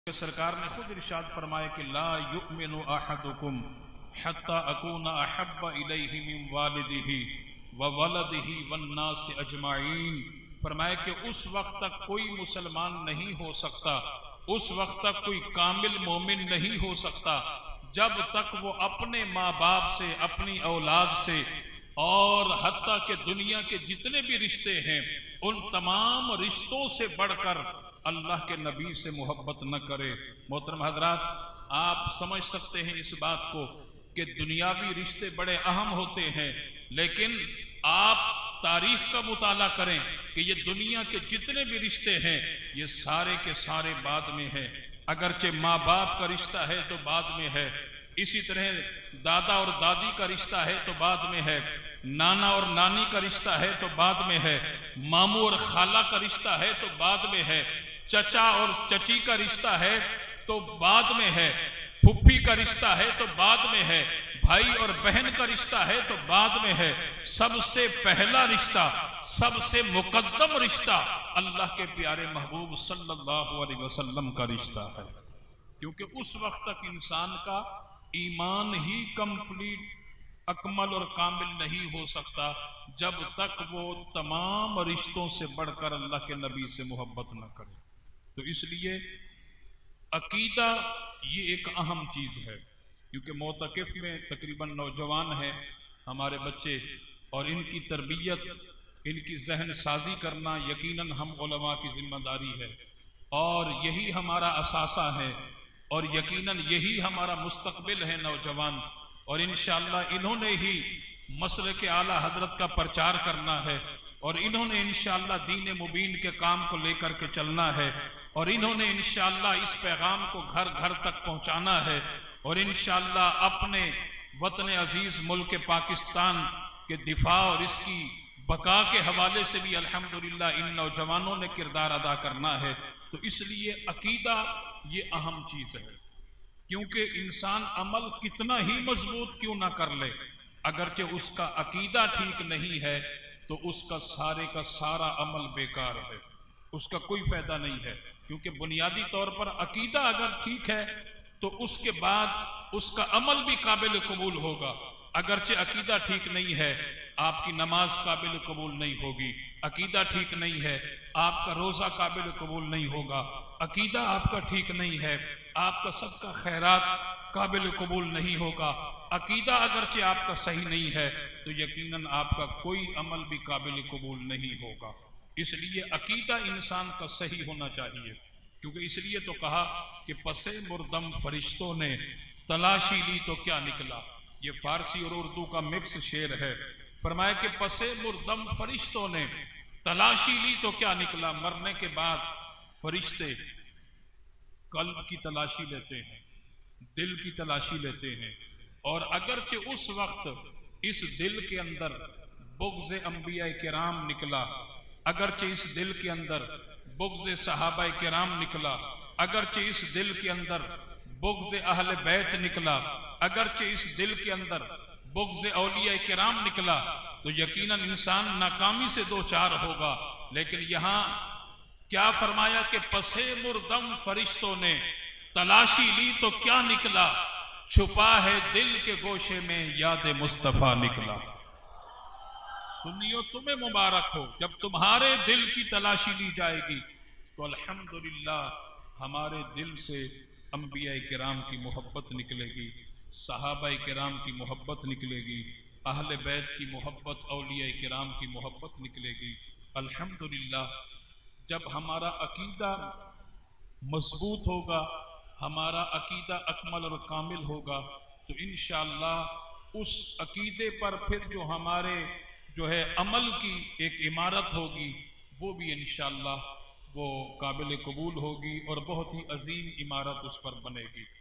सरकार ने खुद इरशाद फरमाया कि ला युमिनु अहदुकुम हत्ता अकूना अहब्बा इलैहि मिन वालिदिही व वलदिही वन्नास अजमाइन। फरमाया कि उस वक्त तक कोई मुसलमान नहीं हो सकता, उस वक्त तक कोई कामिल मोमिन नहीं हो सकता जब तक वो अपने माँ बाप से, अपनी औलाद से और हत्ता के दुनिया के जितने भी रिश्ते हैं उन तमाम रिश्तों से बढ़कर अल्लाह के नबी से मोहब्बत न करे। मोहतरम हजरात, आप समझ सकते हैं इस बात को कि दुनियावी रिश्ते बड़े अहम होते हैं, लेकिन आप तारीख का मुताला करें कि ये दुनिया के जितने भी रिश्ते हैं ये सारे के सारे बाद में है। अगरचे माँ बाप का रिश्ता है तो बाद में है, इसी तरह दादा और दादी का रिश्ता है तो बाद में है, नाना और नानी का रिश्ता है तो बाद में है, मामू और खाला का रिश्ता है तो बाद में है, चचा और चची का रिश्ता है तो बाद में है, फुफ्फी का रिश्ता है तो बाद में है, भाई और बहन का रिश्ता है तो बाद में है। सबसे पहला रिश्ता, सबसे मुकद्दम रिश्ता अल्लाह के प्यारे महबूब सल्लल्लाहु अलैहि वसल्लम का रिश्ता है, क्योंकि उस वक्त तक इंसान का ईमान ही कंप्लीट, अकमल और कामिल नहीं हो सकता जब तक वो तमाम रिश्तों से बढ़कर अल्लाह के नबी से मोहब्बत न करे। तो इसलिए अकीदा ये एक अहम चीज़ है, क्योंकि मोतकिफ में तकरीबन नौजवान हैं हमारे बच्चे, और इनकी तरबियत, इनकी जहन साजी करना यकीनन हम उलमा की जिम्मेदारी है, और यही हमारा असासा है, और यकीनन यही हमारा मुस्तकबिल है नौजवान। और इंशाअल्लाह इन्होंने ही मसले के आला हजरत का प्रचार करना है, और इन्होंने इंशाअल्लाह दीन मुबीन के काम को लेकर के चलना है, और इन्होंने इंशाअल्लाह इस पैगाम को घर घर तक पहुंचाना है, और इंशाअल्लाह अपने वतन अजीज मुल्क पाकिस्तान के दिफा और इसकी बका के हवाले से भी अल्हम्दुलिल्लाह इन नौजवानों ने किरदार अदा करना है। तो इसलिए अकीदा ये अहम चीज़ है, क्योंकि इंसान अमल कितना ही मजबूत क्यों ना कर ले, अगरचे उसका अकीदा ठीक नहीं है तो उसका सारे का सारा अमल बेकार है, उसका कोई फायदा नहीं है। क्योंकि बुनियादी तौर पर अकीदा अगर ठीक है तो उसके बाद उसका अमल भी काबिल कबूल होगा। अगरचे अकीदा ठीक नहीं है, आपकी नमाज काबिल कबूल नहीं होगी, अकीदा ठीक नहीं है, आपका रोज़ा काबिल कबूल नहीं होगा, अकीदा आपका ठीक नहीं है, आपका सबका खैरात काबिल कबूल नहीं होगा। अकीदा अगरचे आपका सही नहीं है तो यकीनन आपका कोई अमल भी काबिल कबूल नहीं होगा। इसलिए अकीदा इंसान का सही होना चाहिए, क्योंकि इसलिए तो कहा कि पसे मुर्दम फरिश्तों ने तलाशी ली तो क्या निकला। ये फारसी और उर्दू का मिक्स शेर है। फरमाया कि पसे मुर्दम फरिश्तों ने तलाशी ली तो क्या निकला। मरने के बाद फरिश्ते कल्ब की तलाशी लेते हैं, दिल की तलाशी लेते हैं, और अगरचे उस वक्त इस दिल के अंदर बुग़्ज़ अंबिया किराम निकला, अगरचे इस दिल के अंदर बुग़्ज़ सहाबा किराम निकला, अगरचे इस दिल के अंदर बुग़्ज़ अहले बैत निकला, अगरचे इस दिल के अंदर बुग़्ज़ औलिया किराम निकला, तो यकीनन इंसान नाकामी से दो चार होगा। लेकिन यहाँ क्या फरमाया कि पसे मुर्दम फरिश्तों ने तलाशी ली तो क्या निकला, छुपा है दिल के गोशे में याद मुस्तफ़ा निकला। सुनियो तुम्हें मुबारक हो, जब तुम्हारे दिल की तलाशी ली जाएगी तो अल्हम्दुलिल्लाह हमारे दिल से अंबिया किराम की मोहब्बत निकलेगी, सहाबा किराम की मोहब्बत निकलेगी, अहले बैत की मोहब्बत, औलिया किराम की मोहब्बत निकलेगी। अल्हम्दुलिल्लाह जब हमारा अकीदा मजबूत होगा, हमारा अकीदा अकमल और कामिल होगा, तो इंशाअल्लाह उस अकीदे पर फिर जो हमारे अमल की एक इमारत होगी वो भी इंशाअल्लाह वो काबिल कबूल होगी और बहुत ही अजीम इमारत उस पर बनेगी।